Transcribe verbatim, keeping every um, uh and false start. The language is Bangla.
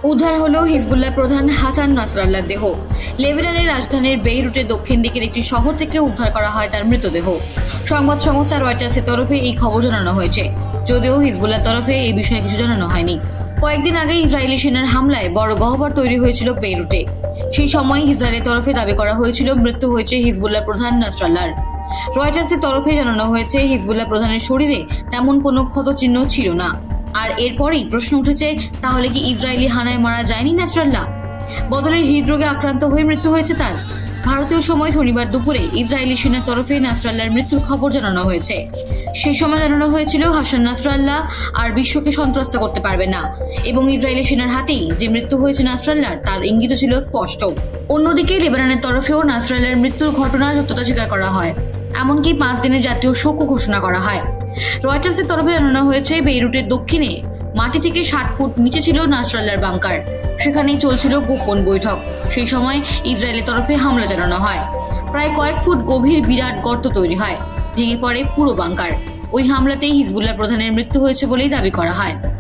উদ্ধার হলো হিজবুল্লাহ প্রধান হাসান নাসরাল্লাহর দেহ। লেবাননের রাজধানীর বেইরুটের দক্ষিণ দিকের একটি শহর থেকে উদ্ধার করা হয় তার মৃতদেহ। সংবাদ সংস্থা রয়টার্সের তরফে এই খবর জানানো হয়েছে, যদিও হিজবুল্লাহর তরফে এই বিষয়ে কিছু জানানো হয়নি। কয়েকদিন আগে ইসরায়েলি সেনার হামলায় বড় গহ্বর তৈরি হয়েছিল বেইরুটে। সেই সময় ইসরায়েলের তরফে দাবি করা হয়েছিল মৃত্যু হয়েছে হিজবুল্লাহ প্রধান নাসরাল্লাহর। রয়টার্সের তরফে জানানো হয়েছে হিজবুল্লাহ প্রধানের শরীরে তেমন কোনো ক্ষতচিহ্ন ছিল না। আর এরপরেই প্রশ্ন উঠেছে, তাহলে কি ইসরায়েলি হানায় মারা যায়নি নাসরাল্লাহ? বদলে হৃদরোগে আক্রান্ত হয়ে মৃত্যু হয়েছে তার। ভারতীয় সময় শনিবার দুপুরে ইসরায়েলি সেনার তরফে নাসরাল্লাহর মৃত্যুর খবর জানানো হয়েছে। সেই সময় জানানো হয়েছিল হাসান নাসরাল্লাহ আর বিশ্বকে সন্ত্রস্ত করতে পারবে না, এবং ইসরায়েলি সেনার হাতেই যে মৃত্যু হয়েছে নাসরাল্লাহর তার ইঙ্গিত ছিল স্পষ্ট। অন্যদিকে লেবাননের তরফেও নাসরাল্লাহর মৃত্যুর ঘটনার সত্যতা স্বীকার করা হয়, এমনকি পাঁচ দিনের জাতীয় শোকও ঘোষণা করা হয়। রয়টার্সের তরফে জানানো হয়েছে বেইরুটের দক্ষিণে মাটি থেকে ষাট ফুট নিচে ছিল নাসরাল্লাহর বাংকার। সেখানেই চলছিল গোপন বৈঠক। সেই সময় ইসরায়েলের তরফে হামলা চালানো হয়। প্রায় কয়েক ফুট গভীর বিরাট গর্ত তৈরি হয়, ভেঙে পড়ে পুরো বাংকার। ওই হামলাতেই হিজবুল্লাহ প্রধানের মৃত্যু হয়েছে বলেই দাবি করা হয়।